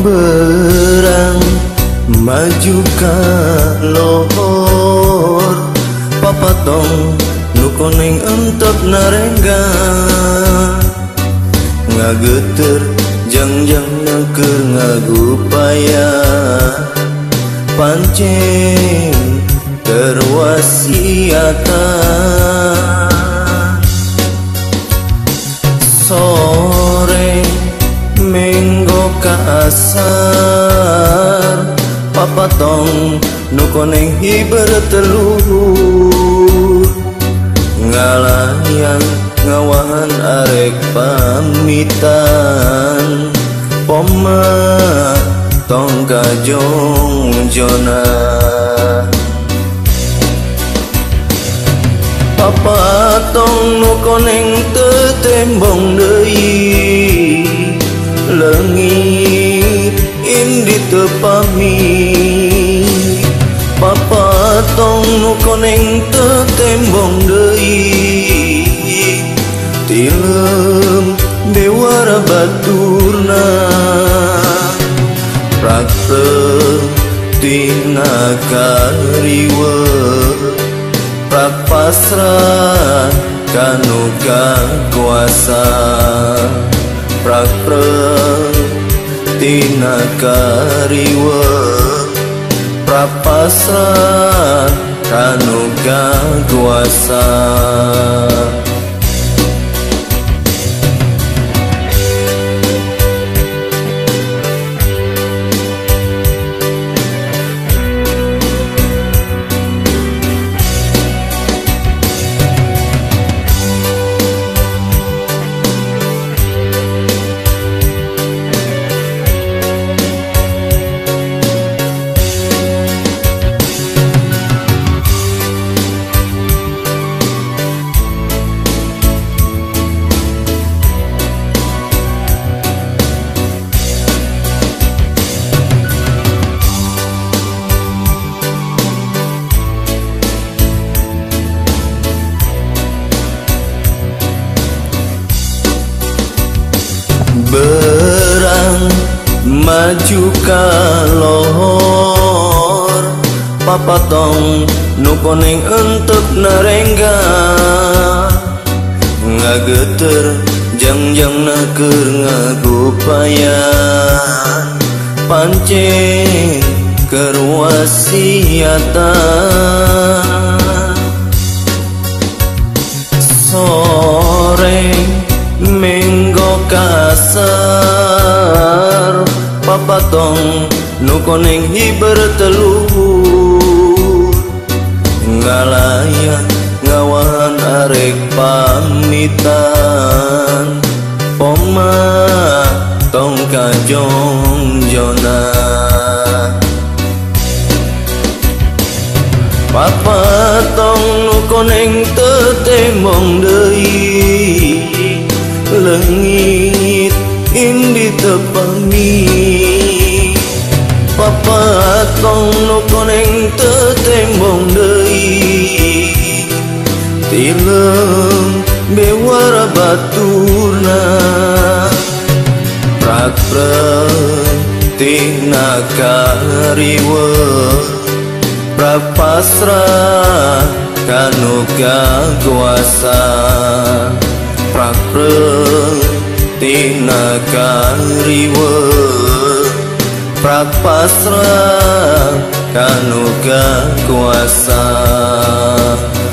berang maju ka lohor papatong nukoning entok narengga ngageter jangjang keur ngagupaya pancen terwasiatan sore minggu kasar papatong nukoneng hiber telur ngalayang ngawahan arek pamitan poma tong kajong jona papatong nukoneng tetembong deui lengit indi tepami papatong nukoneng tetembong deui tilem bewara baturna prakte tina kariwe prak pasrah kanu kuasa prakte tina kariwe prak pasrah kanu kuasa berang maju ka lohor papatong nukoning entuk narengga ngageter jangjang keur ngagupayan pancen keur wasiatan sore minggu kasar papatong nukoning hiber telur ngalayang ngawahan arek pamitan poma tong kajong jona papatong nukoning tetembong deui lengit indi tepami papatong nukoneng tetembong deui tilem bewara baturna prak-prak tina kariwe prak pasrah kanu kuasa prakre tina kariwe prak pasrah kanu kuasa